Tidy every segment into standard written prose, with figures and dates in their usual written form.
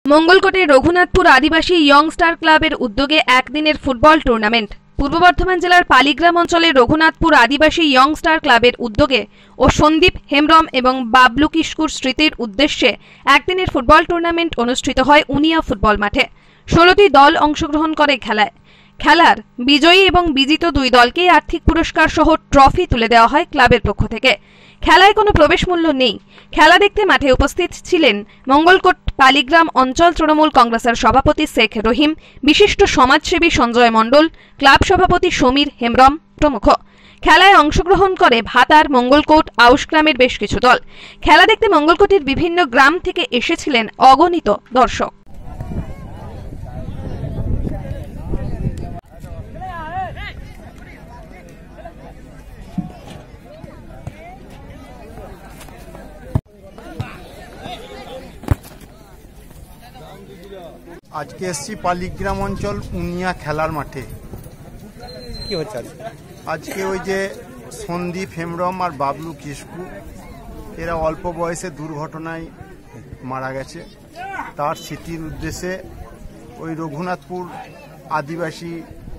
মঙ্গলকোটে রঘুনাথপুর আদিবাসী young star ক্লাবের উদ্যোগে একদিনের ফুটবল টুর্নামেন্ট। পূর্ব বর্ধমান জেলার পালিগ্রাম অঞ্চলের রঘুনাথপুর আদিবাসী ইয়ং স্টার ক্লাবের উদ্যোগে ও সন্দীপ হেমব্রম এবং বাবলু কিস্কুর স্মৃতির উদ্দেশ্যে একদিনের ফুটবল টুর্নামেন্ট অনুষ্ঠিত হয় উনিয়া ফুটবল মাঠে। 16টি দল অংশগ্রহণ করে খেলায়। খেলার বিজয়ী এবং বিজিত দুই দলকে আর্থিক পুরস্কার সহ ট্রফি তুলে দেওয়া হয় ক্লাবের পক্ষ থেকে। খেলায় কোনো প্রবেশ মূল্য নেই। খেলা দেখতে মাঠে উপস্থিত ছিলেন মঙ্গলকোট পালিগ্রাম অঞ্চল তৃণমূল কংগ্রেসের সভাপতি শেখ রহিম, বিশিষ্ট সমাজসেবী সঞ্জয় মণ্ডল, ক্লাব সভাপতি সমীর হেমব্রম প্রমুখ। খেলায় অংশগ্রহণ করে ভাতার, মঙ্গলকোট, আউশগ্রামের বেশ কিছু দল। খেলা দেখতে মঙ্গলকোটের বিভিন্ন গ্রাম থেকে এসেছিলেন অগণিত দর্শক। আজকে এসছি পালিগ্রাম অঞ্চল উনিয়া খেলার মাঠে। কি হচ্ছে আজকে ওই যে সন্দীপ হেমব্রম আর বাবলু কিস্কু এরা অল্প বয়সে দুর্ঘটনায় মারা গেছে। তার স্মৃতির উদ্দেশ্যে ওই রঘুনাথপুর আদিবাসী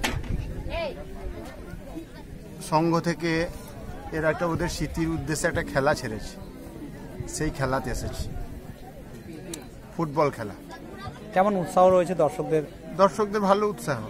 সংঘ থেকে এরা একটা ওদের স্মৃতির উদ্দেশ্যে একটা খেলা ছেড়েছে। সেই খেলাতে এসেছি, ফুটবল খেলা। কেমন উৎসাহ রয়েছে দর্শকদের? দর্শকদের ভালো উৎসাহ,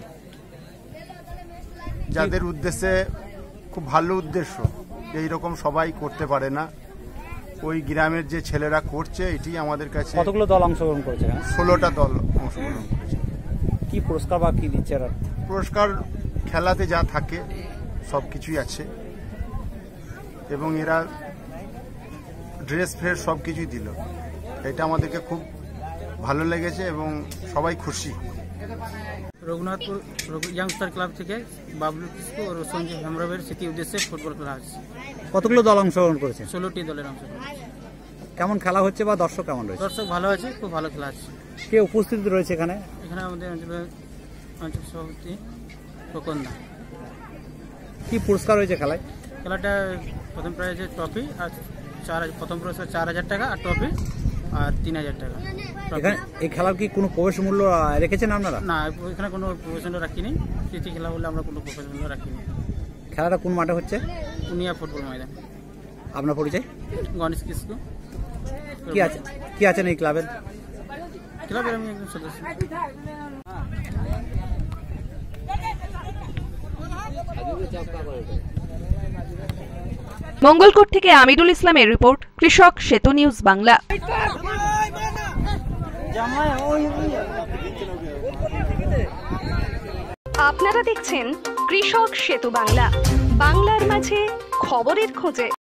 যাদের উদ্দেশ্যে খুব ভালো উদ্দেশ্য, এইরকম সবাই করতে পারে না। ওই গ্রামের যে ছেলেরা করছে, এটি আমাদের কাছে। কতগুলো দল অংশগ্রহণ করেছে? 16টা দল অংশগ্রহণ করেছে। কি পুরস্কার বা কি দিচ্ছে? পুরস্কার খেলাতে যা থাকে সব কিছুই আছে, এবং এরা ড্রেস ফ্রেস সব কিছুই দিল। এটা আমাদেরকে খুব ভালো লেগেছে এবং সবাই খুশি। রঘুনাথপুর ইয়াংস্টার ক্লাব থেকে বাবলু কিস্কু ও সঞ্জয় হেমব্রমের স্মৃতি উদ্দেশ্যে ফুটবল খেলা হচ্ছে। কতগুলো দল অংশগ্রহণ করেছে? 16টি দলের অংশগ্রহণ। কেমন খেলা হচ্ছে বা দর্শক কেমন রয়েছে? দর্শক ভালো আছে, খুব ভালো খেলা হচ্ছে। কে উপস্থিত রয়েছে এখানে? এখানে আমাদের অঞ্চল সভাপতি খোকনদা। কি পুরস্কার রয়েছে খেলায়? খেলাটা প্রথম প্রাইজে ট্রফি আর প্রথম পুরস্কার 4000 টাকা আর ট্রফি আর 3000 টাকা। এই খেলার কি কোনো প্রবেশ মূল্য রেখেছেন আপনারা? না, এখানে কোনো প্রবেশ মূল্য রাখিনি। স্মৃতি খেলা বলে আমরা কোনো প্রবেশ মূল্য রাখিনি। খেলাটা কোন মাঠে হচ্ছে? উনিয়া ফুটবল ময়দান। আপনার পরিচয়? গণেশ কিস্কু। কি আছেন এই ক্লাবের? ক্লাবের আমি একজন সদস্য। মঙ্গলকোট থেকে আমিরুল ইসলামের রিপোর্ট, কৃষক সেতু নিউজ বাংলা। আপনারা দেখছেন কৃষক সেতু বাংলা, বাংলার মাঝে খবরের খোঁজে।